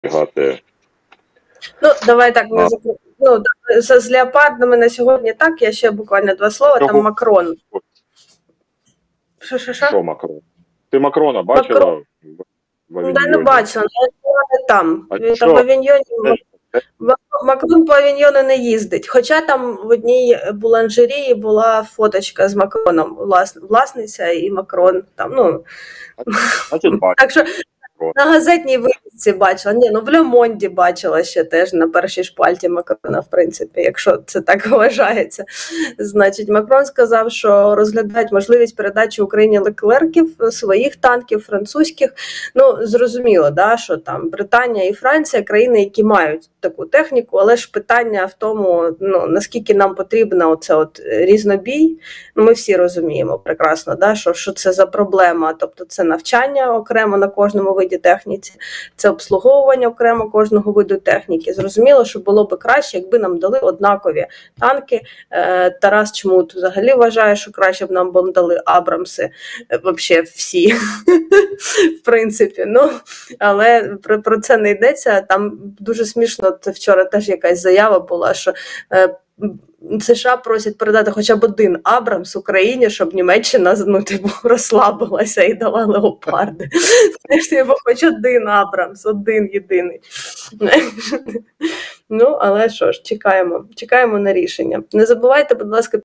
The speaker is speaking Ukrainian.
спостерігати. Ну, давай так, не закрив. Ну, з леопардами на сьогодні так, я ще буквально 2 слова, там Макрон. Що Макрон? Ти Макрона бачила? Макрон? Да, не бачила, але там. Він там в авіньйоні. Макрон по авіньйону не їздить. Хоча там в одній буланжерії була фоточка з Макроном, власниця і Макрон. Там, ну. Так що на газетній вивісці бачила. Ні, ну в Ле Монді бачила ще теж на першій шпальті Макрона, в принципі, якщо це так вважається. Значить, Макрон сказав, що розглядають можливість передачі Україні леклерків, своїх танків, французьких. Ну, зрозуміло, да, що там Британія і Франція – країни, які мають таку техніку, але ж питання в тому, ну, наскільки нам потрібно оце от різнобій. Ми всі розуміємо прекрасно, да, що це за проблема. Тобто це навчання окремо на кожному виді техніці, це обслуговування окремо кожного виду техніки. Зрозуміло, що було б краще, якби нам дали однакові танки. Тарас Чмут взагалі вважає, що краще б нам дали Абрамси, взагалі всі, в принципі. Ну, але про це не йдеться. Там дуже смішно, це вчора теж якась заява була, що США просять передати хоча б один Абрамс Україні, щоб Німеччина, ну, типу, розслабилася і дала леопарди. Типу, хоч один Абрамс, один єдиний. Ну, але що ж, чекаємо на рішення. Не забувайте, будь ласка,